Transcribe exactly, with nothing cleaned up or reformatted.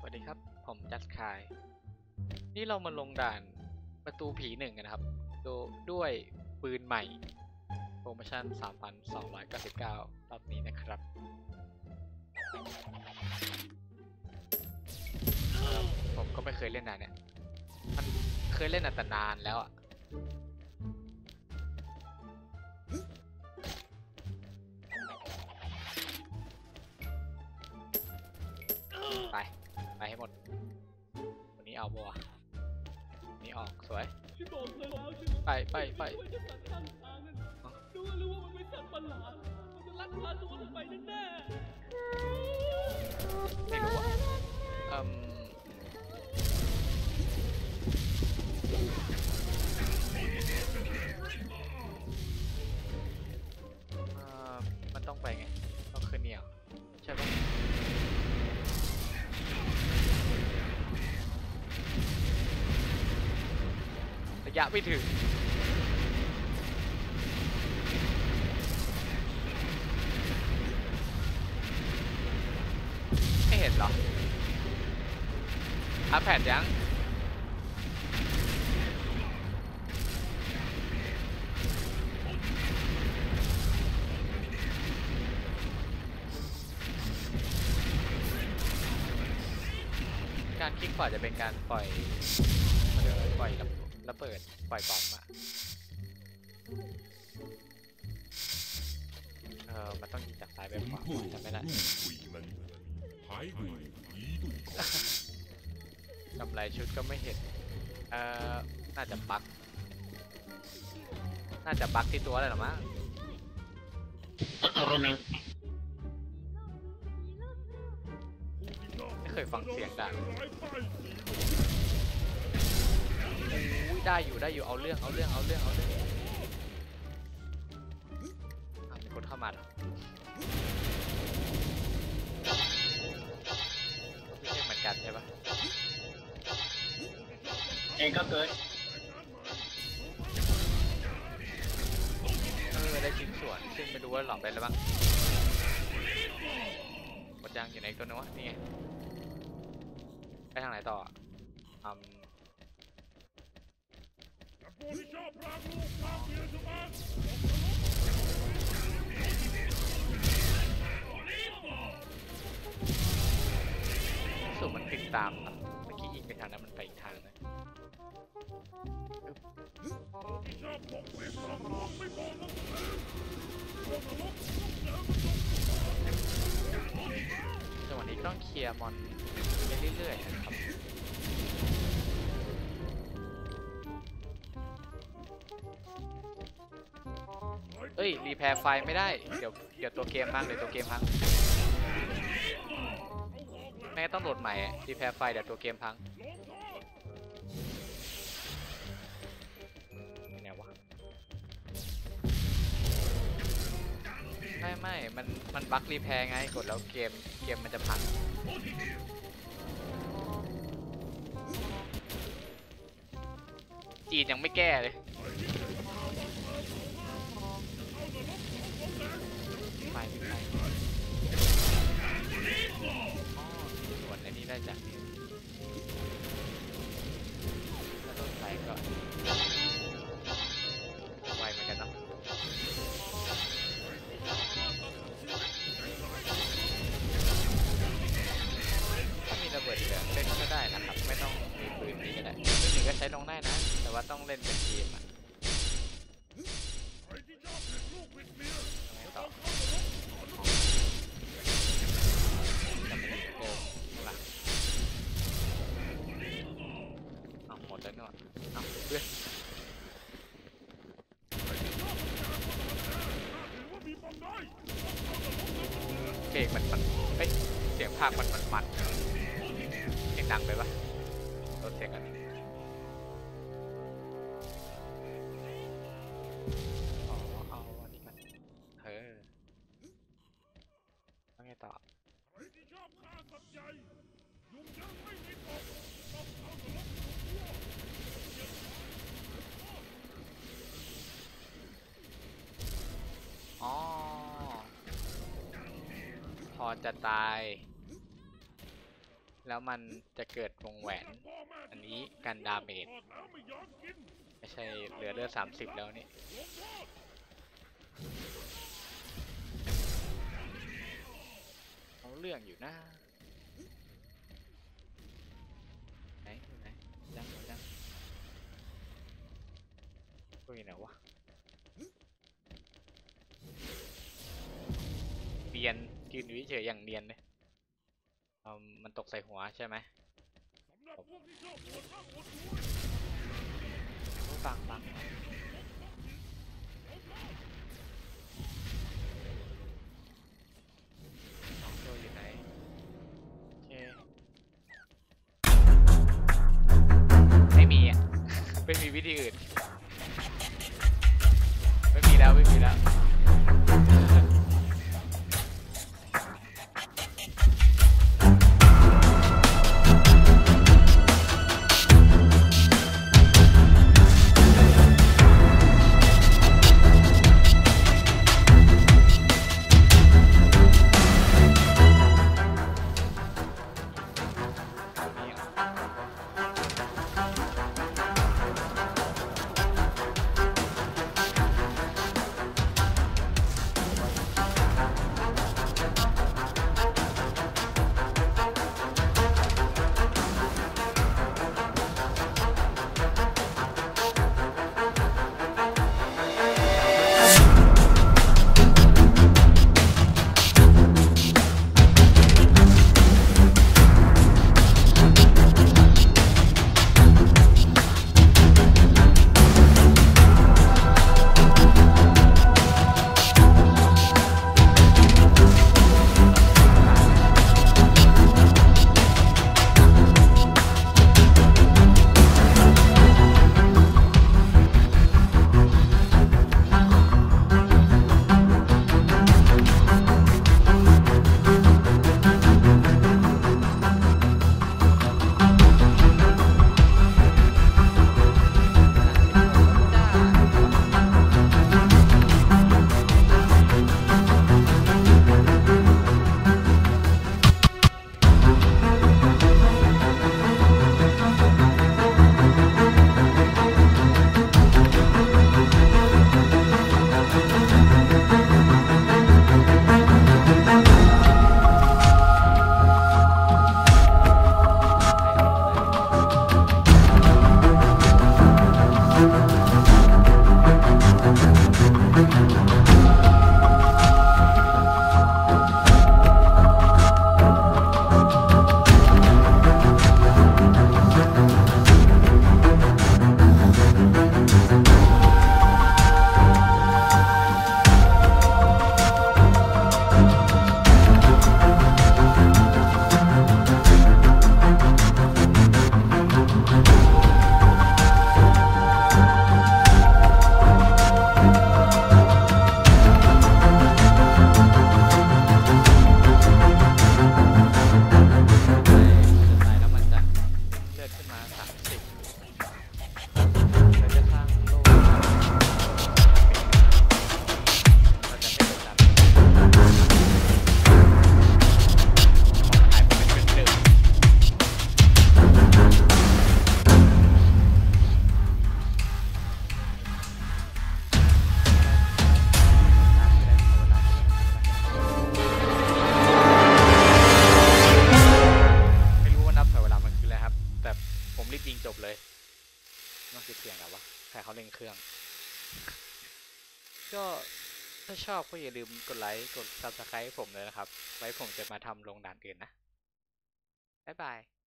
วัสดีครับผมจัสคายนี่เรามาลงด่านประตูผีหนึ่งกันนะครับโดด้วยปืนใหม่โปรโมชั่น สามพันสองร้อยเก้าสิบเก้า รอบนี้นะครับผมก็ไม่เคยเล่นด่านเนี่ยมันเคยเล่นแต่นานแล้วอ่ะไปไปให้หมดวันนี้เอาบัวนี่ออกสวยไปไปไปรู้รู้ว่ามันเป็นสัตว์ประหลาดมันจะลักพาตัวลงไปแน่ไม่รู้อ่ะอืมมันต้องไปไงต้องขึ้นเนี่ยใช่ปะระยะไม่ถึงไม่เห็นเหรออัพแพดยังการคลิกขวาจะเป็นการปล่อยปล่อยระเบิดปล่อยบอมอะเออมันต้องยิงจากซ้ายไปขวาจำไม่ได้กำไรชุดก็ไม่เห็นเออน่าจะบั๊กน่าจะบั๊กที่ตัวอะไรหรอมั้งไม่เคยฟังเสียงดังได้อยู่ได้อยู่เอาเรื่องเอาเรื่องเอาเรื่องเอาเรื่องมีคนเข้ามาเหรอไม่ใช่เหมือนกันใช่ปะเองก็เกิดเออได้ชิ้นส่วนซึ่งไม่รู้ว่าหลอกได้หรือเปล่าหมดยังอยู่ในตัวนู้นนี่ไงไปทางไหนต่ออืมสุดมันติดตามครับเมื่อกี้ยิงไปทางนั้นมันไปอีกทางนะจังหวะนี้ต้องเคลียร์มอนไปเรื่อยๆนะครับเอ้ยรีแพร์ไฟไม่ได้เดี๋ยวเดี๋ยวตัวเกมพังเดี๋ยวตัวเกมพังแม่ต้องโหลดใหม่รีแพร์ไฟเดี๋ยวตัวเกมพังไงวะไม่ไม่มันมันบั๊กรีแพร์ไงกดแล้วเกมเกมมันจะพังจีนยังไม่แก้เลยไปไปส่วนในนี้ได้จากนี้แล้วต้นไทรก็ไวเหมือนกันเนาะถ้ามีระเบิดเหลืองเล่นก็ได้นะครับไม่ต้องมีปืนนี้ก็ได้ปืนนี้ก็ใช้ลงได้นะแต่ว่าต้องเล่นเป็นทีมอะต่อเอาหมดแล้วเนาะเอาเพื่อนเพลงมันมันเฮ้ยเสียงภาคมันมันมันเสียงดังไปปะลดเสียงกันอ๋อเอาอันนี้มันเออแล้วไงต่ออ๋อพอจะตายแล้วมันจะเกิดวงแหวน อันนี้กันดาเมจไม่ใช่เหลือเลือดสามสิบแล้วนี่เอาเรื่องอยู่นะไหนอยู่ไหนยังยังก็อยู่ไหนวะเนียนยืนอยู่เฉยๆอย่างเนียนเลยอืมมันตกใส่หัวใช่ไหมฟังฟังน้องโจอยู่ไหนโอเคไม่มีอ่ะ ไม่มีวิธีอื่นไม่มีแล้วไม่มีแล้วก็ถ้าชอบก็อย่าลืมกดไลค์กด ซับสไครบ์ ให้ผมเลยนะครับ ไว้ผมจะมาทำลงด่านอื่นนะ บ๊ายบาย